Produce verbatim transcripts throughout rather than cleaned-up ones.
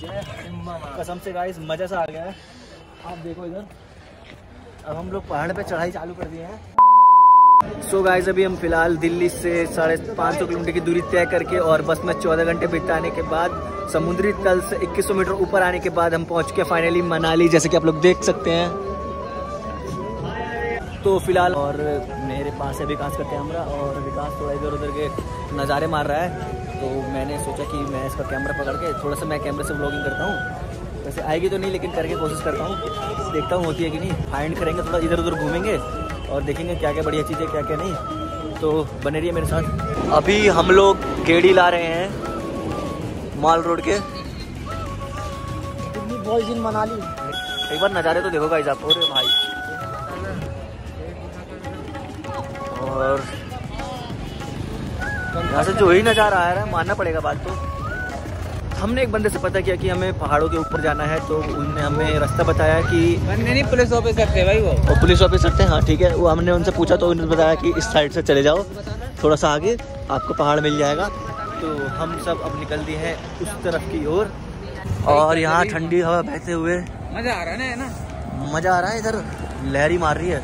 कसम से गाइस मजा सा आ गया है। आप देखो इधर, अब हम लोग पहाड़ पे चढ़ाई चालू कर दिए हैं। सो so गाइस अभी हम फिलहाल दिल्ली से साढ़े पाँच सौ किलोमीटर की दूरी तय करके और बस में चौदह घंटे बिताने के बाद समुद्री तल से इक्कीस सौ मीटर ऊपर आने के बाद हम पहुंच के फाइनली मनाली, जैसे कि आप लोग देख सकते हैं। तो फिलहाल और मेरे पास है विकास का कैमरा और विकास थोड़ा इधर उधर के नज़ारे मार रहा है, तो मैंने सोचा कि मैं इसका कैमरा पकड़ के थोड़ा सा मैं कैमरे से व्लॉगिंग करता हूँ। वैसे आएगी तो नहीं, लेकिन करके कोशिश करता हूँ, देखता हूँ होती है कि नहीं। फाइंड करेंगे, थोड़ा इधर उधर घूमेंगे और देखेंगे क्या क्या बढ़िया चीज़ें क्या क्या नहीं। तो बने रहिए मेरे साथ। अभी हम लोग गेड़ी ला रहे हैं माल रोड के बॉयज इन मनाली। एक बार नज़ारे तो देखो गाइस आप। अरे भाई, और यहाँ से जो ही नज़ारा आ रहा है मानना पड़ेगा बात। तो हमने एक बंदे से पता किया कि हमें पहाड़ों के ऊपर जाना है, तो उन्होंने हमें रास्ता बताया कि नहीं पुलिस ऑफिसर थे भाई वो और पुलिस ऑफिसर थे। हाँ ठीक है, वो हमने उनसे पूछा तो उन्होंने बताया कि इस साइड से चले जाओ, थोड़ा सा आगे आपको पहाड़ मिल जाएगा। तो हम सब अब निकल दिए हैं उस तरफ की ओर और, और यहाँ ठंडी हवा बहते हुए मजा आ रहा है ना, मजा आ रहा है। इधर लहरी मार रही है।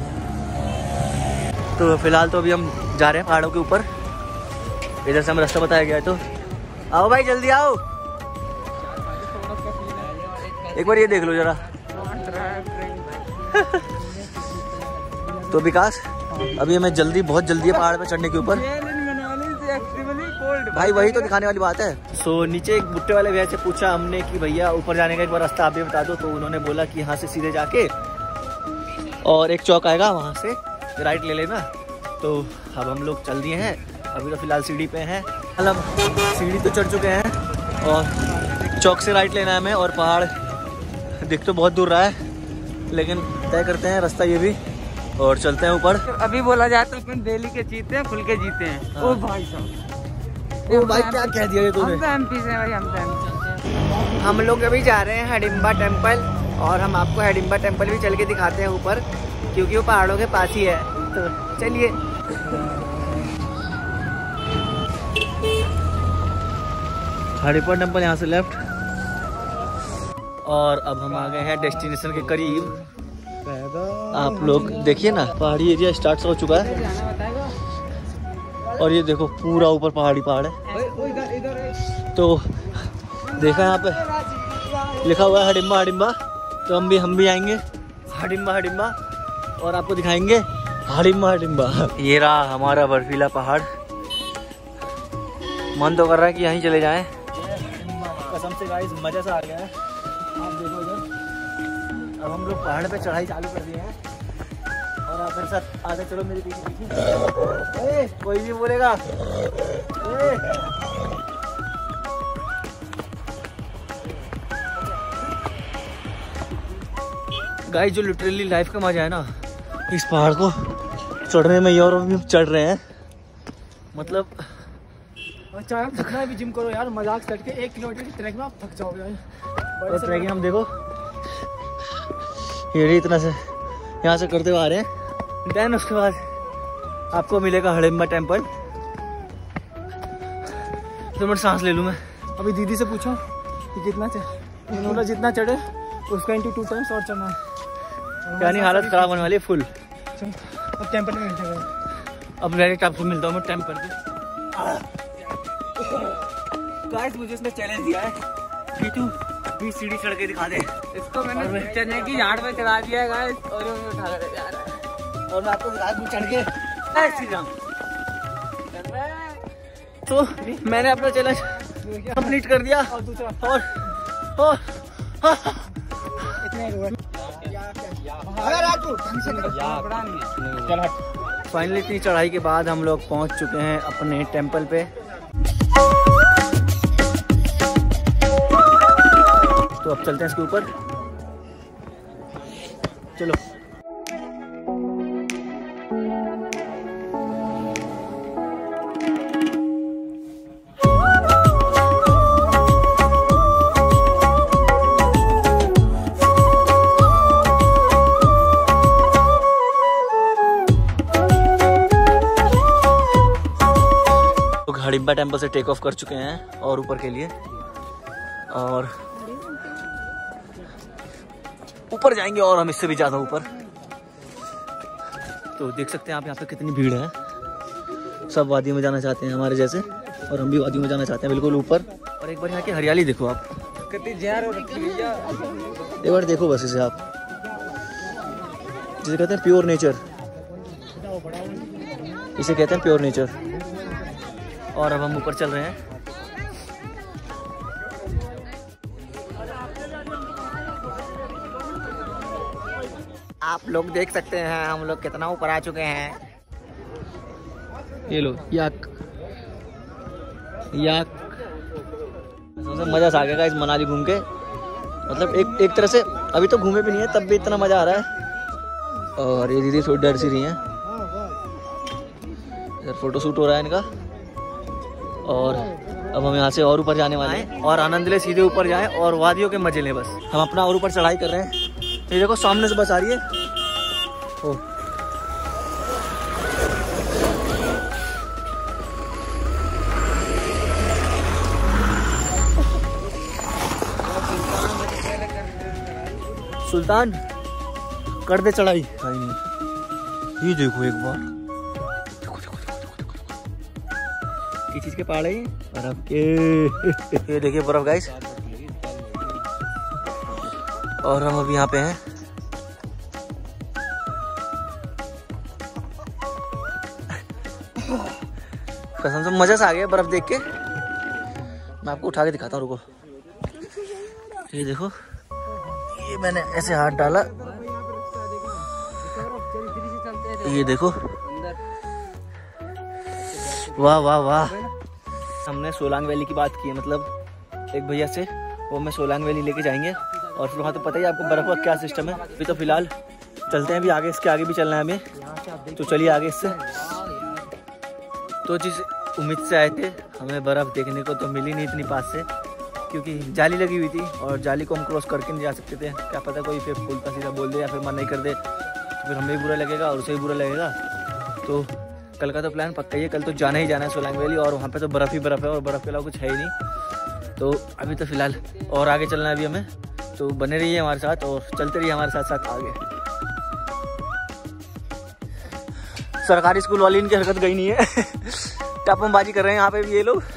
तो फिलहाल तो अभी हम जा रहे हैं पहाड़ों के ऊपर। इधर से हमें रास्ता बताया गया है, तो आओ भाई जल्दी आओ। एक बार ये देख लो जरा। तो विकास अभी हमें जल्दी, बहुत जल्दी है पहाड़ पे चढ़ने के ऊपर। भाई वही तो दिखाने वाली बात है। सो so, नीचे एक भुट्टे वाले भैया से पूछा हमने कि भैया ऊपर जाने का एक बार रास्ता आप भी बता दो। तो उन्होंने बोला कि यहाँ से सीधे जाके और एक चौक आएगा, वहाँ से राइट ले लेना। तो अब हम लोग चल दिए हैं। अभी तो फिलहाल सीढ़ी पे हैं, मतलब सीढ़ी तो चढ़ चुके हैं और चौक से राइट लेना है हमें। और पहाड़ दिख तो बहुत दूर रहा है, लेकिन तय करते हैं रास्ता ये भी और चलते हैं ऊपर। अभी बोला जाए तो अपन दिल्ली के जीते हैं, खुल के जीते हैं। हाँ। ओ भाई साहब, ओ भाई क्या कह दिया तूने? हम एमपी से भाई, हम एमपी। हम लोग अभी जा रहे हैं हिडिंबा टेम्पल और हम आपको हिडिंबा टेम्पल भी चल के दिखाते हैं ऊपर, क्योंकि वो पहाड़ों के पास ही है। तो चलिए। हरिपर टेम्पल यहाँ से लेफ्ट। और अब हम आ गए हैं डेस्टिनेशन के करीब। आप लोग देखिए ना, पहाड़ी एरिया स्टार्ट हो चुका है और ये देखो पूरा ऊपर पहाड़ी पहाड़ है। तो देखा यहाँ पे लिखा हुआ है हिडिंबा हिडिंबा, तो हम भी हम भी आएंगे हिडिंबा हिडिंबा और आपको दिखाएंगे हिडिंबा हिडिंबा। ये रहा हमारा बर्फीला पहाड़। मन तो कर रहा है कि यहीं चले जाएं। कसम से गाइस मजा सा आ गया है। आप देखो इधर, अब हम लोग पहाड़ पे चढ़ाई चालू कर दिए हैं और आप मेरे साथ आगे चलो, मेरे पीछे पीछे। कोई भी बोलेगा गाइस, जो लिटरली लाइफ का मजा है ना इस पहाड़ को चढ़ने में, और अभी चढ़ रहे हैं। मतलब चाहे आप थकना भी जिम करो यार, मजाक सेट के एक किलोमीटर की ट्रैक में आप थक जाओगे यार। और ट्रैकिंग हम देखो ये इतना से यहाँ से करते हुए आ रहे हैं। देन उसके बाद आपको मिलेगा हिडिंबा टेम्पल। तो मैं सांस ले लूँ। मैं अभी दीदी से पूछो कि कितना चढ़े, उन्होंने जितना चढ़े उसका इंटू टू टाइम्स और चढ़ना है। यानी हालत खराब होने वाली है फुल। अब टेम्पल में मिलते हैं। अब डायरेक्ट आपको मिलता हूँ मैं टेम्पल पे। गाइस मुझे इसने चैलेंज दिया है कि तू बीस सीढ़ी चढ़ के दिखा दे। इसको मैंने चढ़ने की झाड़ पे चढ़ा दिया गाइस, और वो उठा कर जा रहा है। और मैं आपको दिखा दूं चढ़ के ऐसे जाऊं। तो मैंने अपना चैलेंज कंप्लीट कर दिया और दूसरा और और फाइनली इतनी चढ़ाई के बाद हम लोग पहुंच चुके हैं अपने टेम्पल पे। तो अब चलते हैं इसके ऊपर, चलो। हिडिंबा टेम्पल से टेक ऑफ कर चुके हैं और ऊपर के लिए, और ऊपर जाएंगे और हम इससे भी ज्यादा ऊपर। तो देख सकते हैं आप यहाँ पे कितनी भीड़ है। सब वादियों में जाना चाहते हैं हमारे जैसे, और हम भी वादियों में जाना चाहते हैं बिल्कुल ऊपर। और एक बार यहाँ की हरियाली देखो आप, एक बार देखो बस इसे आप, जिसे कहते हैं प्योर नेचर, इसे कहते हैं प्योर नेचर। और अब हम ऊपर चल रहे हैं। आप लोग देख सकते हैं हम लोग कितना ऊपर आ चुके हैं। ये लो याक याक सबसे मजा आ गया इस मनाली घूम के। मतलब एक एक तरह से अभी तो घूमे भी नहीं है तब भी इतना मजा आ रहा है। और ये दीदी थोड़ी डर सी रही हैं, इधर फोटो शूट हो रहा है इनका। और अब हम यहाँ से और ऊपर जाने वाले हैं और आनंद ले सीधे ऊपर जाएं और वादियों के मजे लें। बस हम अपना और ऊपर चढ़ाई कर रहे हैं। ये देखो सामने से बस आ रही है। ओ सुल्तान कर दे चढ़ाई। भाई नहीं, ये देखो एक बार, देखो देखो देखो देखो देखो किस चीज के पहाड़ है? बर्फ के। ये देखिए बर्फ गाइस। और हम अभी यहाँ पे हैं। कसम से मजा सा आ गया बर्फ देख के। मैं आपको उठा के दिखाता हूँ, रुको। ये देखो, ये मैंने ऐसे हाथ डाला, ये देखो, वाह वाह वाह। हमने सोलांग वैली की बात की है, मतलब एक भैया से वो हमें सोलांग वैली लेके जाएंगे। और फिर वहाँ तो पता ही आपको बर्फ का क्या सिस्टम है। अभी तो फिलहाल चलते हैं, अभी आगे इसके आगे भी चलना है हमें, तो चलिए आगे इससे। तो जिस उम्मीद से आए थे हमें बर्फ़ देखने को तो मिली नहीं इतनी पास से, क्योंकि जाली लगी हुई थी और जाली को हम क्रॉस करके नहीं जा सकते थे। क्या पता कोई फिर उल्टा सीधा बोल दे या फिर मन नहीं कर दे तो फिर हमें भी बुरा लगेगा और उसे भी बुरा लगेगा। तो कल का तो प्लान पक्का ही है, कल तो जाना ही जाना है सोलांग वैली। और वहाँ पे तो बर्फ़ ही बर्फ़ है और बर्फ़ के अलावा कुछ है ही नहीं। तो अभी तो फिलहाल और आगे चलना है अभी हमें, तो बने रहिए हमारे साथ और चलते रहिए हमारे साथ साथ आगे। सरकारी स्कूल वाली इनकी हरकत गई नहीं है। टापमबाजी कर रहे हैं यहाँ पे भी ये लोग।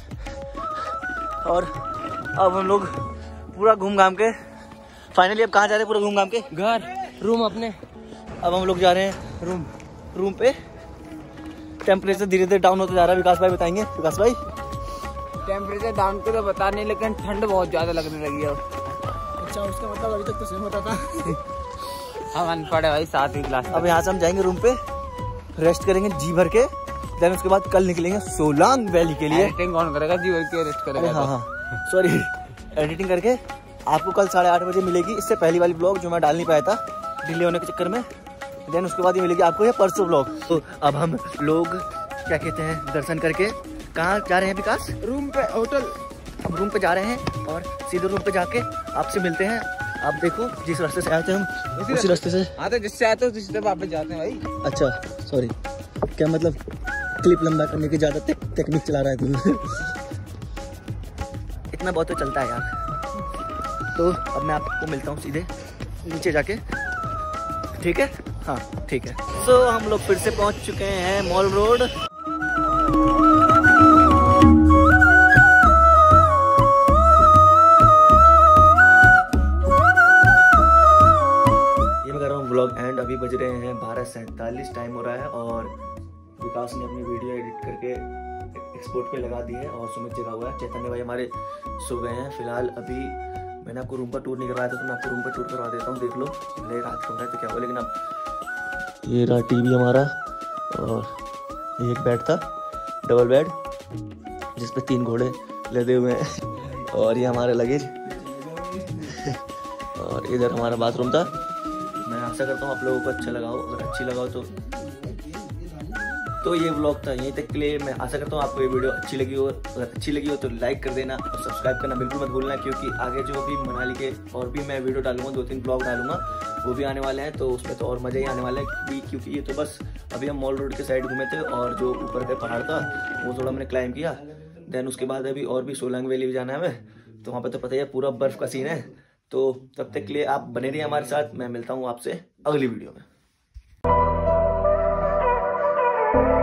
और अब हम लोग पूरा घूम घाम के फाइनली अब कहाँ जा रहे हैं? पूरा घूम घाम के घर, रूम अपने। अब हम लोग जा रहे हैं रूम रूम पे। टेम्परेचर धीरे धीरे डाउन होता जा रहा है। विकास भाई बताएंगे। विकास भाई टेम्परेचर डाउन को तो बता नहीं, लेकिन ठंड बहुत ज्यादा लगने लगी है। अच्छा, उसका मतलब अभी तक तो सेम होता था। हम अनपढ़ है भाई, सातवीं क्लास। अब यहाँ से हम जाएंगे रूम पे, रेस्ट करेंगे जी भर के। देन उसके बाद कल निकलेंगे सोलांग वैली के लिए। एडिटिंग कौन करेगा? जी भर के रेस्ट करेगा। हाँ हाँ सॉरी, एडिटिंग करके आपको कल साढ़े आठ बजे मिलेगी। इससे पहली वाली ब्लॉग जो मैं डाल नहीं पाया था डिले होने के चक्कर में। देन उसके बाद ये मिलेगी आपको ये परसों ब्लॉग। तो अब हम लोग क्या कहते हैं, दर्शन करके कहाँ जा रहे हैं विकास? रूम पे, होटल। अब रूम पे जा रहे हैं और सीधे रूम पे जाके आपसे मिलते हैं। आप देखो जिस रास्ते से आए थे हम उसी रास्ते से आते, जिससे आते हो जिससे वापस जाते हैं भाई। अच्छा सॉरी, क्या मतलब क्लिप लंबा करने की ज्यादा टेक, टेक्निक चला रहा है तू। इतना बहुत तो चलता है यार। तो अब मैं आपको मिलता हूँ सीधे नीचे जाके, ठीक है? हाँ ठीक है। सो so, हम लोग फिर से पहुँच चुके हैं मॉल रोड। ये मैं कर रहा हूँ व्लॉग एंड अभी बज रहे हैं बारह सैंतालीस टाइम हो रहा है। और विकास ने अपनी वीडियो एडिट करके एक्सपोर्ट पे लगा दी है और सुमित जगह हुआ है। चैतन्य भाई हमारे सो गए हैं फिलहाल। अभी मैंने आपको रूम पर टूर नहीं करवाया था, तो मैं आपको रूम पर टूर करवा देता हूँ। देख लो, भले रात हो रहा है तो क्या हुआ, लेकिन अब ये रहा टीवी हमारा। और ये एक बेड था, डबल बेड, जिस पे तीन घोड़े लदे हुए हैं। और ये हमारा लगेज। और इधर हमारा बाथरूम था। मैं आशा करता हूँ आप लोगों को अच्छा लगा हो। अगर अच्छी लगा हो तो तो ये व्लॉग था यहीं तक के लिए। मैं आशा करता हूँ आपको ये वीडियो अच्छी लगी हो। अगर अच्छी लगी हो तो लाइक कर देना और सब्सक्राइब करना बिल्कुल मत भूलना, क्योंकि आगे जो भी मनाली के और भी मैं वीडियो डालूंगा, दो तीन ब्लॉग डालूंगा, वो भी आने वाले हैं। तो उसमें तो और मज़ा ही आने वाला है, क्योंकि ये तो बस अभी हम मॉल रोड के साइड घूमे थे और जो ऊपर का पहाड़ था वो थोड़ा मैंने क्लाइंब किया। देन उसके बाद अभी और भी सोलांग वैली भी जाना है हमें। तो वहाँ पे तो पता ही है पूरा बर्फ का सीन है। तो तब तक के लिए आप बने रहिए हमारे साथ, मैं मिलता हूँ आपसे अगली वीडियो में।